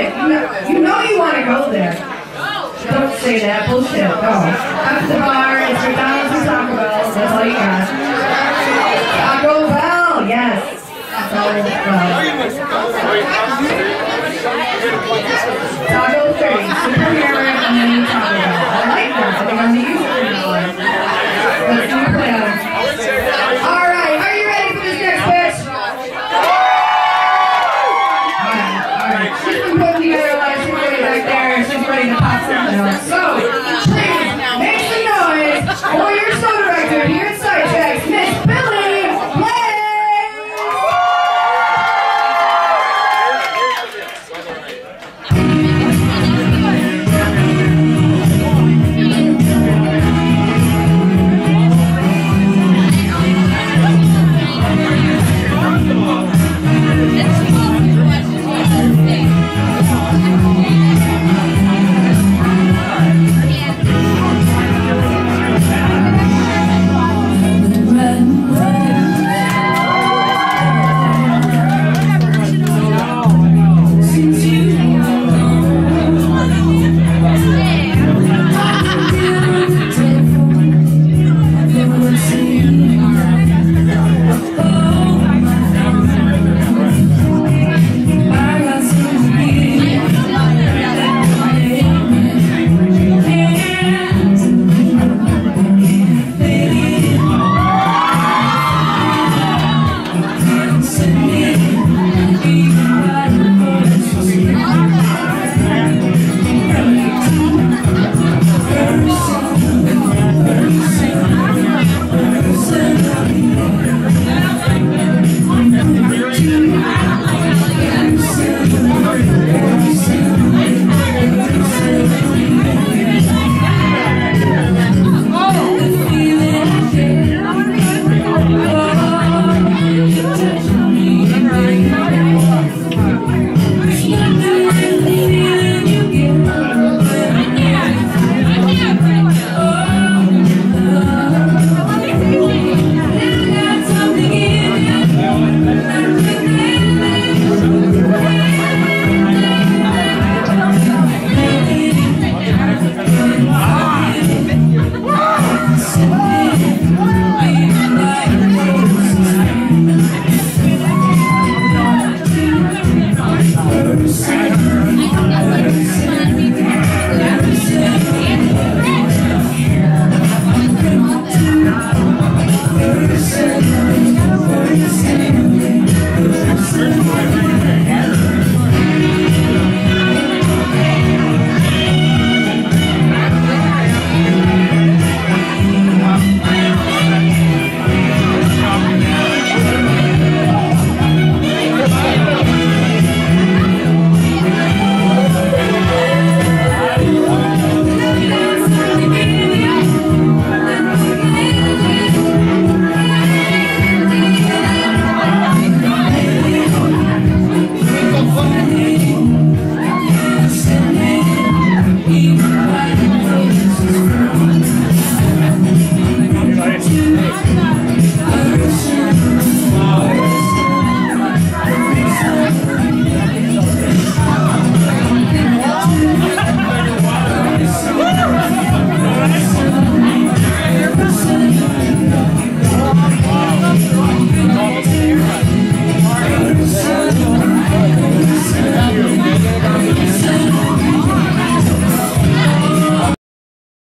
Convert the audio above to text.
it. You know you want to go there. Don't say that. Bullshit. Go. Up to the bar. It's McDonald's or Taco Bell. That's all you got. Taco Bell. Yes. Taco Bell. Taco 30. Superhero and mini Taco Bell. I like that. I think I'm the user now. Let's do a plan. Alright, are you ready for this next bitch? Alright. She's been putting together a lot of shit back there. She's ready to pop something else. So, please, make some noise for your show director here at Sidetracks, Miss Billie.